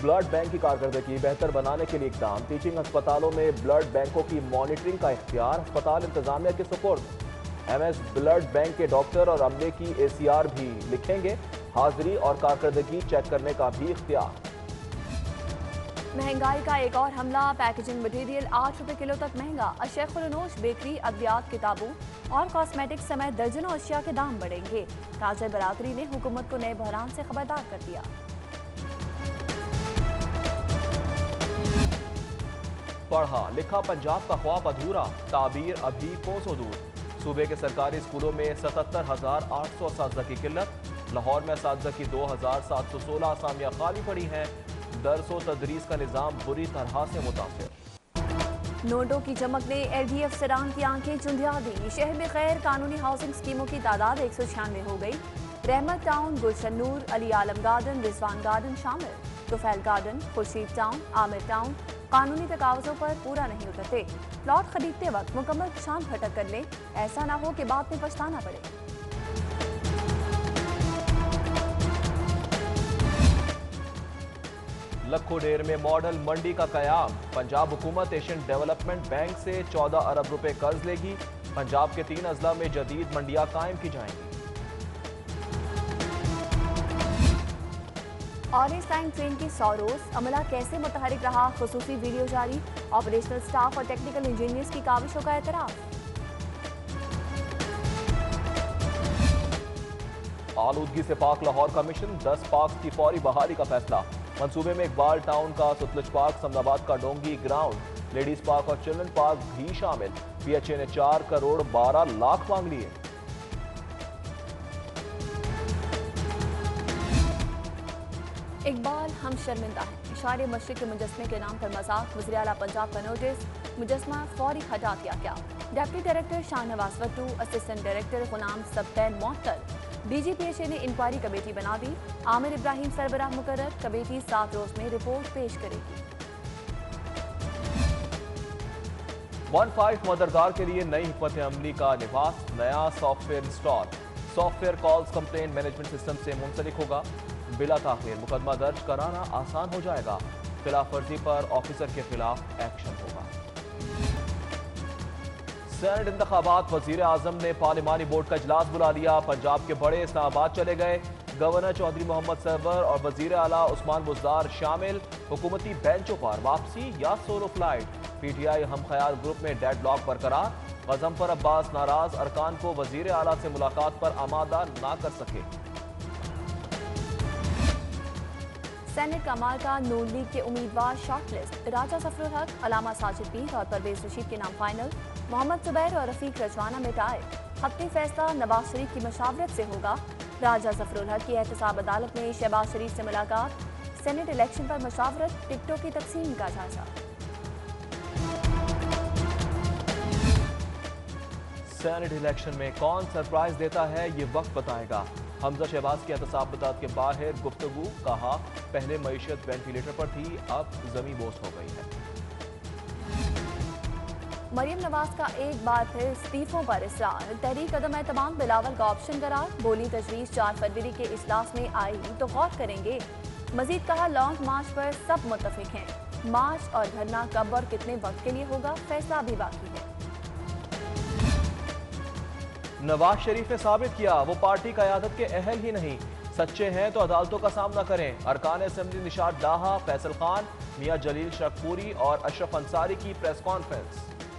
Blood bank की कारकर्दगी बेहतर बनाने के लिए इकदाम। टीचिंग अस्पतालों में ब्लड बैंकों की मॉनिटरिंग का इख्तियार अस्पताल इंतजामिया के सुपुर्द। एमएस ब्लड बैंक के डॉक्टर और अमले की एसीआर भी लिखेंगे। हाजिरी और कारकर्दगी चेक करने का भी इख्तियार। महंगाई का एक और हमला। पैकेजिंग मटेरियल 8 रुपए किलो तक महंगा। अशेखुलनोश बेकरी, अद्वियात, किताबों और कॉस्मेटिक्स समेत दर्जनों अशिया के दाम बढ़ेंगे। ताजर बरादरी ने हुकूमत को नए बहरान से खबरदार कर दिया। पढ़ा लिखा पंजाब का ख्वाब अधूरा, ताबीर अभी कोसों दूर। सूबे के सरकारी स्कूलों में 77,800 असातिज़ा की किल्लत। लाहौर में असातिज़ा की 2,716 असामियाँ खाली पड़ी हैं। दर्स व तदरीस का निज़ाम बुरी तरह से मुतासिर। नोटों की चमक ने LDF सरान की आंखें चुंधिया दी। शहर में गैर कानूनी हाउसिंग स्कीमों की तादाद 196 हो गई। Rehmat town, Gulshan Noor, Ali Alam garden, Rizwan garden शामिल। Tufail garden, Khurshid town, Aamir town कानूनी तकावज़ों पर पूरा नहीं उतरते। प्लॉट खरीदते वक्त मुकम्मल शान फटक कर लें, ऐसा ना हो कि बाद में पछताना पड़े। लखोडेर में मॉडल मंडी का कयाम। पंजाब हुकूमत एशियन डेवलपमेंट बैंक से 14 अरब रुपए कर्ज लेगी। पंजाब के 3 अजला में जदीद मंडियां कायम की जाएंगी। ऑरेंज लाइन ट्रेन की 100 रोज अमला कैसे मुतहरिक रहा। खुसूसी वीडियो जारी। ऑपरेशनल स्टाफ और टेक्निकल इंजीनियर्स की काविशों का एतराफ। आलूदगी से पाक लाहौर का मिशन। 10 पार्क की फौरी बहाली का फैसला। मंसूबे में इकबाल टाउन का सुतलज पार्क, समदाबाद का डोंगी ग्राउंड, लेडीज पार्क और चिल्ड्रन पार्क भी शामिल। PHA ने 4 करोड़ 12 लाख मांग लिए। इकबाल हम शर्मिंदा हैं। इशारे मशरिक के मुजस्मे के नाम पर मजाक। वज़ीर आला पंजाब का नोटिस। मुजस्मा फौरी हटा दिया गया। Deputy director Shahnawaz Wattoo, assistant director Ghulam Sibtain मुअत्तल। DGPHA ने इंक्वायरी कमेटी बना दी। आमिर इब्राहिम सरबराह मुकर्रर। कमेटी 7 रोज में रिपोर्ट पेश करेगी। 15 मदरगार के लिए नई हिकमत अमली का निवास। नया software install. Software calls complaint management system से मुंसलिक होगा। बिला ताखिर मुकदमा दर्ज कराना आसान हो जाएगा। खिलाफ वर्जी पर ऑफिसर के खिलाफ एक्शन होगा। सेनेट इंतखाबात। वजीर आजम ने पार्लिमानी बोर्ड का इजलास बुला लिया। पंजाब के बड़े इस्लामाबाद चले गए। गवर्नर चौधरी मोहम्मद सरवर और वजीर आला उस्मान बुज़दार शामिल। हुकूमती बेंचों पर वापसी या सोलो फ्लाइट। PTI हम ख्याल ग्रुप में डेडलॉक बरकरार। गज़नफर अब्बास नाराज अरकान को वजीर आला से मुलाकात पर आमादा ना कर सके। सेनेट कमाल का नून लीग के उम्मीदवार शॉर्टलिस्ट। राजा ज़फरुल हक, अलामा साजिद पीर और परवेज रशीद के नाम फाइनल। मोहम्मद जुबैर और रफीक रजवाना में टाई। हत्मी फैसला नवाज शरीफ की मशावरत से होगा। राजा ज़फरुल हक की एहतसाब अदालत में शहबाज शरीफ से मुलाकात। सेनेट इलेक्शन पर मशावरत। टिकटों की तकसीम का जायजा। सेनेट इलेक्शन में कौन सरप्राइज देता है ये वक्त बताएगा। हमजा शहबाज की एहतसाबात के बाहर गुफ्तगू। कहा पहले मईशत वेंटिलेटर पर थी, अब जमी बोस हो गई है। मरियम नवाज का एक बार फिर इस्तीफों पर इसरार। तहरीक अदम एतमाम बिलावल का ऑप्शन करार। बोली तजवीज़ 4 फरवरी के इजलास में आई तो गौर करेंगे। मजीद कहा लॉन्ग मार्च पर सब मुत्तफिक हैं। मार्च और धरना कब और कितने वक्त के लिए होगा, फैसला अभी बाकी है। नवाज शरीफ ने साबित किया वो पार्टी क़यादत के अहल ही नहीं। सच्चे हैं तो अदालतों का सामना करें। अरकान असेंबली निशात डाहा, फैसल खान, मियां जलील शरफपुरी और अशरफ अंसारी की प्रेस कॉन्फ्रेंस।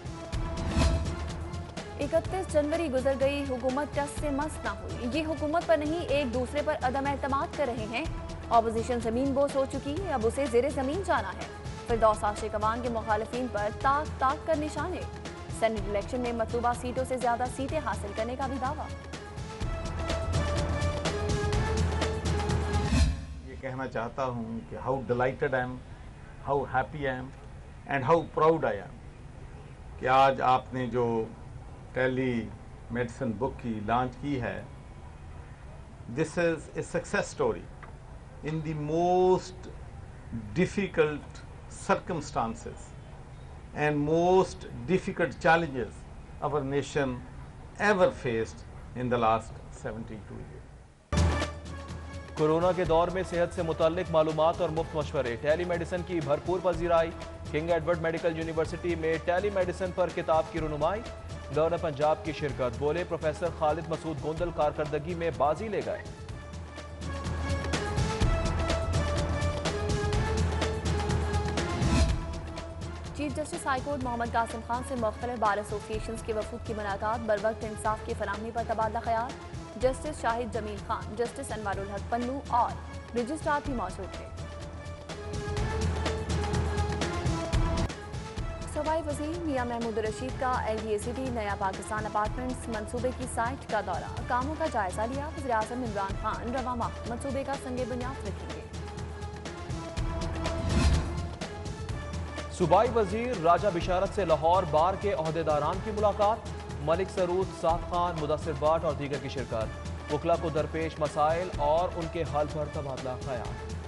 31 जनवरी गुजर गई, हुकूमत टस से मस ना हुई। ये हुकूमत पर नहीं एक दूसरे पर अदम एतमाद कर रहे हैं। ऑपोजिशन जमीन बोस हो चुकी, अब उसे ज़ेरे जमीन जाना है। फिरदौस आशिक अवान के मुखालिफिन पर ताक ताक कर निशाने। सेनेट इलेक्शन में मतलूबा सीटों से ज्यादा सीटें हासिल करने का भी दावा। ये कहना चाहता हूँ कि how delighted I am, how happy I am and how proud I am कि आज आपने जो टेली मेडिसिन बुक की लॉन्च की है, this is a success story in the most difficult circumstances and most difficult challenges our nation ever faced in the last 72 years. Corona के दौर में सेहत से मुतल्लिक मालूमात और मुफ्त मशवरे, टेली मेडिसिन की भरपूर पजीराई। किंग एडवर्ड मेडिकल यूनिवर्सिटी में टेली मेडिसिन पर किताब की रुनुमाई। गवर्नर पंजाब की शिरकत, बोले प्रोफेसर खालिद मसूद गोंदल कारकर्दगी में बाजी ले गए। Chief justice high court Mohammad Qasim Khan से मुख्तलिफ बार एसोसिएशन के वफूद की मुलाकात, बरवक्त इंसाफ की फराहमी पर तबादला ख्याल। जस्टिस शाहिद जमील खान, जस्टिस अनवारुल हक पन्नू और रजिस्ट्रार भी मौजूद थे। सूबाई वजीर मियां महमूद रशीद का LDACT नया पाकिस्तान अपार्टमेंट्स मंसूबे की साइट का दौरा, कामों का जायजा लिया। वज़ीर आज़म इमरान खान रवा माह मंसूबे का संगे बुनियाद रखेंगे। सूबाई वजीर राजा बिशारत से लाहौर बार के अहदेदारान की मुलाकात, मलिक सरूद, साद खान, मुदस्सिर भट्ट और दीगर की शिरकत। वकला को दरपेश मसाइल और उनके हल पर तबादला ख्याल।